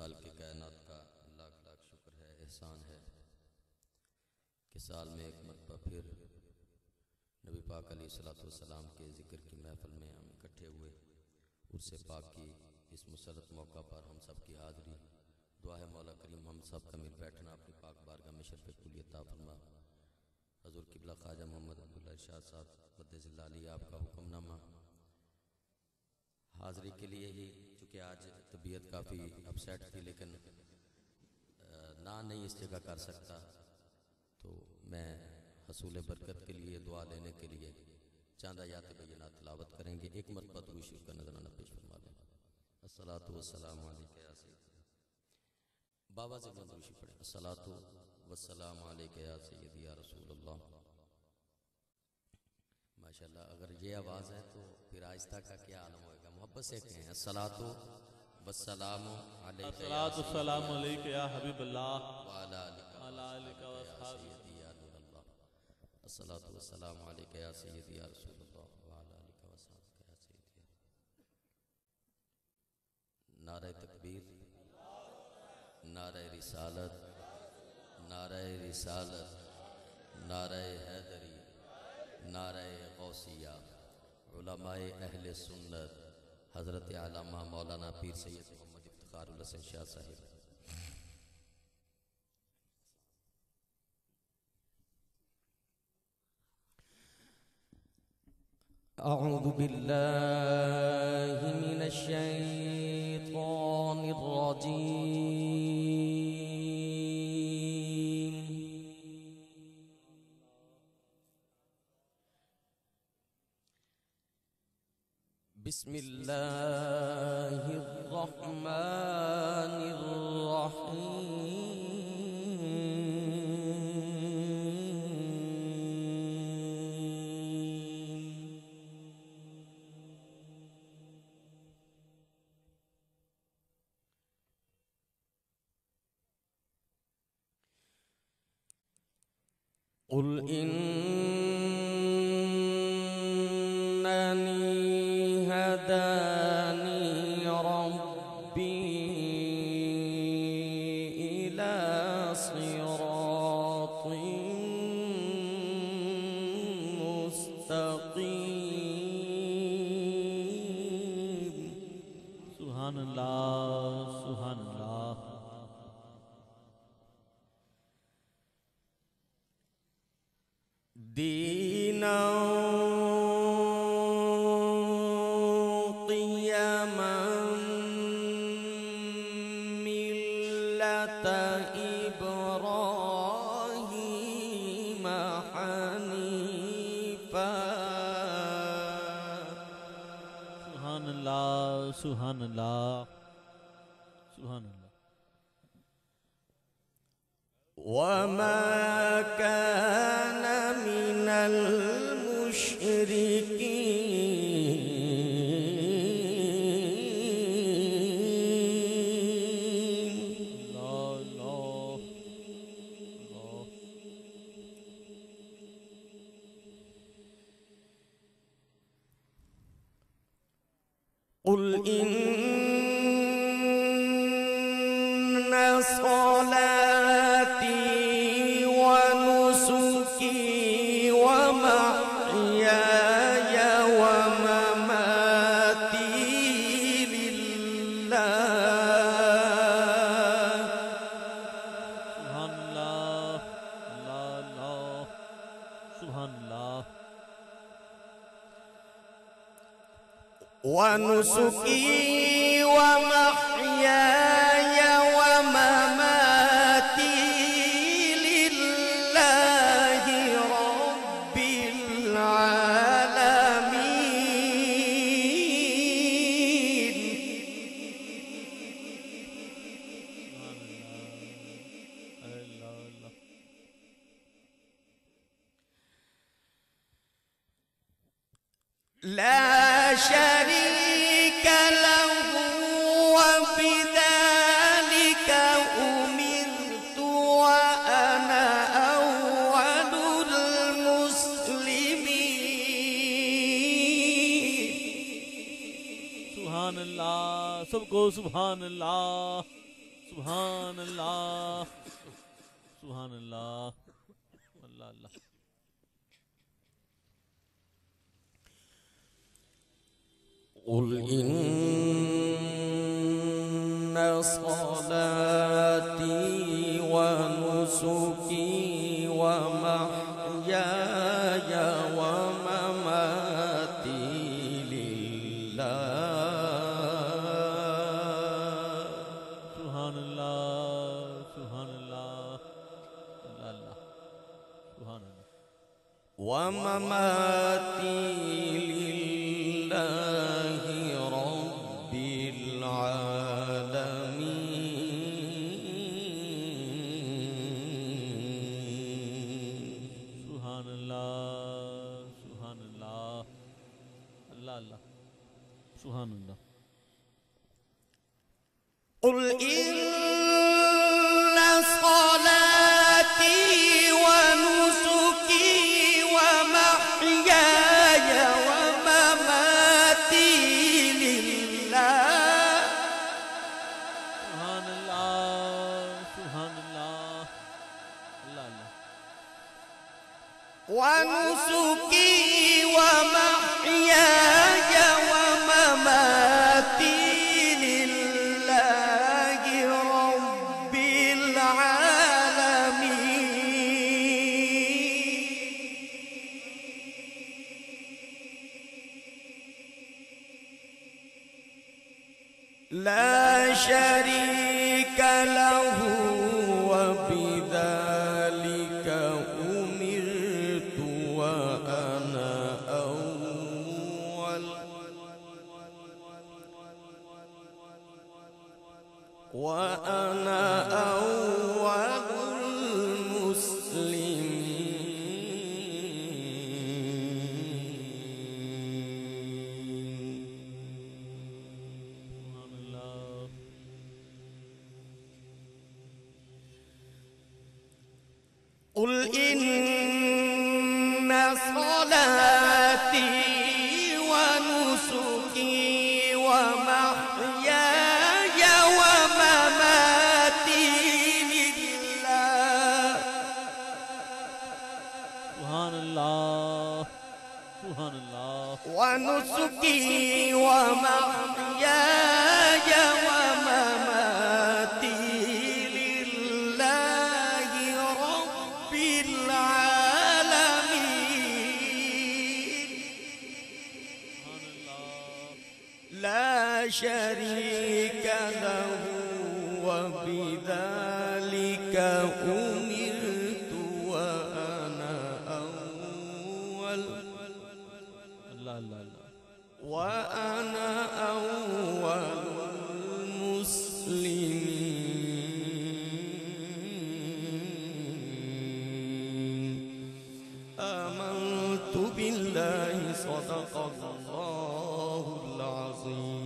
खालिक कायनात का लाख लाख शुक्र है, एहसान है कि साल में एक मरतबा फिर नबी पाक अलैहिस्सलाम के ज़िक्र की महफ़िल में हम इकट्ठे हुए। उर्से पाक की इस मुसरत मौका पर हम सब की हाज़री, दुआ है मौला करीम हम सब का मिल बैठना अपनी पाक बारगाह में शर्फ़ कुलियत अता फरमा। हज़ूर क़िबला ख्वाजा मोहम्मद अब्दुल्ला इरशाद साहब क़द्दसल्लाहु अलैहि आपका हुक्मनामा हाज़री के लिए ही, चूँकि आज तबीयत काफ़ी अपसेट थी लेकिन ना नहीं इस जगह कर सकता, तो मैं हसूल बरकत के लिए दुआ लेने के लिए चंद आयात बैयिना तिलावत करेंगे। एक मरतबा दुरूद शरीफ का नज़राना पेश फरमा लें। अस्सलातु वस्सलामु अलैका या सय्यदी, बाबा से दुरूद शरीफ पढ़ें। अस्सलातु वस्सलामु अलैका या सय्यदी या रसूलल्लाह। माशाल्लाह, अगर ये आवाज़ है तो फिर आहिस्ता का क्या आलम होगा। मोहब्बत से कहें अस्सलातु वस्सलामु अलैका या हबीबल्लाह व अला आलिका व सय्यदी या नूरल्लाह। अस्सलातु वस्सलामु अलैका या सय्यदी या रसूलल्लाह व अला आलिका व सय्यदी या सय्यदी। नारे तकबीर, नारे रिसालत, नारे रिसालत, नारे हैदरी, नारे गौसिया, उलमाए अहले सुन्नत हज़रत आलमा मौलाना पीर सैयद मोहम्मद इफ्तिखारुल हसन शाह साहिब। अऊज़ु बिल्लाहि मिनश शैतानिर रजीम। बिस्मिल्लाहिर रहमानिर रहीम। कुल इन्ननी हदानी रब्बी इला सिरातिन मुस्तक़ीम। सुभान अल्लाह, सुभान अल्लाह। दीना क़ियामन मिल्लत इब्राहीम हनीफ़ा। सुभान अल्लाह, सुभान अल्लाह, सुभान अल्लाह। वमा कान मिनल मुशरिकीन। कुल इन्ना सलाती व नुसुकी व महयाया व ममाती लिल्लाह। सुभान अल्लाह, अल्लाह, सुभान अल्लाह। व नुसुकी व महयाया व ममाती लिल्लाहि रब्बिल आलमीन। ला शरीक लहू व बिज़ालिका उमिरतु व अना अव्वलुल मुस्लिमीन। सुभान अल्लाह, सबको सुभान अल्लाह। सुभान अल्लाह सुभान अल्लाह अल्लाह अल्लाह قل إن صلاتي ونسكي ومحياي ومماتي لله سبحان الله سبحان الله الله سبحان الله ومماتي لله رب العالمين سبحان الله سبحان الله الله الله سبحان الله قل إن صلاتي ونسكي ومحياي ومماتي لله سبحان الله سبحان الله الله الله ونسكي ومحياي ومماتي لله رب العالمين لا شريك له وبذلك أمرت وأنا أول المسلمين سبحان الله قل إن صلاتي ونسكي ومحياي ومماتي لله سبحان الله سبحان الله ونسكي ومحياي ومماتي لله رب العالمين سبحان الله لا شريك له وبذلك أمرت وأنا أول الله الله الله وأنا أول المسلمين آمنت بالله صدق الله العظيم